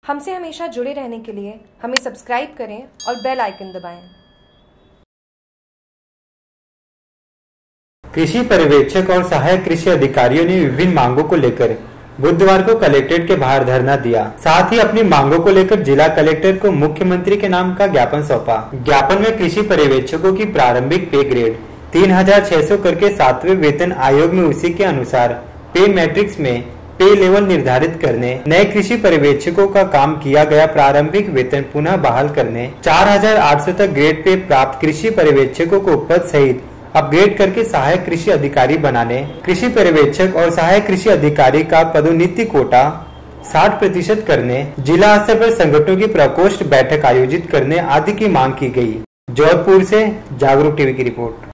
हमसे हमेशा जुड़े रहने के लिए हमें सब्सक्राइब करें और बेल आइकन दबाएं। कृषि पर्यवेक्षक और सहायक कृषि अधिकारियों ने विभिन्न मांगों को लेकर बुधवार को कलेक्ट्रेट के बाहर धरना दिया। साथ ही अपनी मांगों को लेकर जिला कलेक्टर को मुख्यमंत्री के नाम का ज्ञापन सौंपा। ज्ञापन में कृषि पर्यवेक्षकों की प्रारंभिक पे ग्रेड 3600 करके 7वें वेतन आयोग में उसी के अनुसार पे मैट्रिक्स में पे लेवल निर्धारित करने, नए कृषि पर्यवेक्षकों का काम किया गया प्रारंभिक वेतन पुनः बहाल करने, 4800 तक ग्रेड पे प्राप्त कृषि पर्यवेक्षकों को पद सहित अपग्रेड करके सहायक कृषि अधिकारी बनाने, कृषि पर्यवेक्षक और सहायक कृषि अधिकारी का पदोन्नति कोटा 60% करने, जिला स्तर पर संगठनों की प्रकोष्ठ बैठक आयोजित करने आदि की मांग की गई। जोधपुर से जागरूक टीवी की रिपोर्ट।